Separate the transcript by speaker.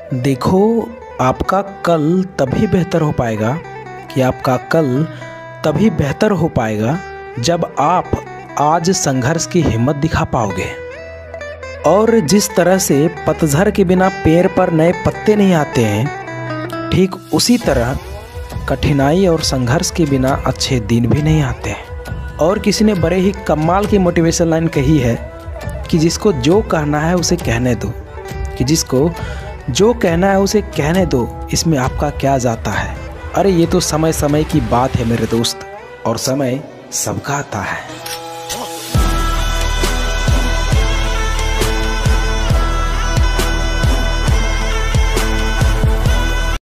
Speaker 1: देखो, आपका कल तभी बेहतर हो पाएगा कि आपका कल तभी बेहतर हो पाएगा जब आप आज संघर्ष की हिम्मत दिखा पाओगे। और जिस तरह से पतझड़ के बिना पेड़ पर नए पत्ते नहीं आते हैं, ठीक उसी तरह कठिनाई और संघर्ष के बिना अच्छे दिन भी नहीं आते हैं। और किसी ने बड़े ही कमाल की मोटिवेशन लाइन कही है कि जिसको जो कहना है उसे कहने दो, कि जिसको जो कहना है उसे कहने दो, इसमें आपका क्या जाता है। अरे ये तो समय समय की बात है मेरे दोस्त, और समय सबका आता है।